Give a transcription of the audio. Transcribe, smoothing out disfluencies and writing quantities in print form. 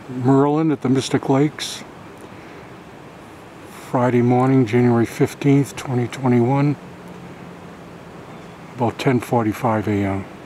Merlin at the Mystic Lakes, Friday morning, January 15th, 2021, about 10:45 a.m.